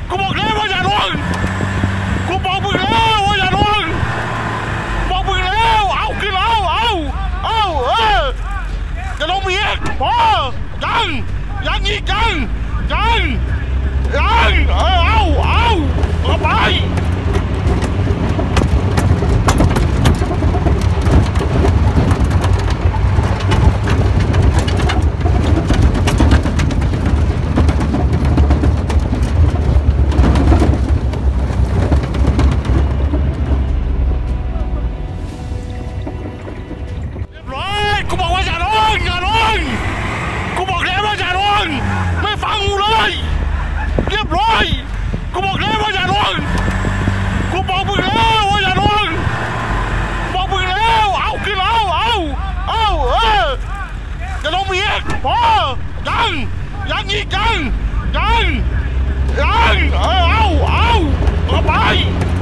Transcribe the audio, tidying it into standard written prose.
กูบอกแล้วว่าอย่าลงกูบอกมึงแล้วว่าอย่าลงบอกมึงแล้วเอาขึ้นเอาจะลงมีอีกพอยังอีกยังเอาไปกูบอกว่าอย่าลงกูบอกแล้วว่าอย่าลงไม่ฟังกูเลยเรียบร้อยกูบอกแล้วว่าอย่าลงกูบอกมึงแล้วว่าอย่าลงบอกมึงแล้วเอาขึ้นเอาจะลงมีอีกพอยังอีกยังเอาไป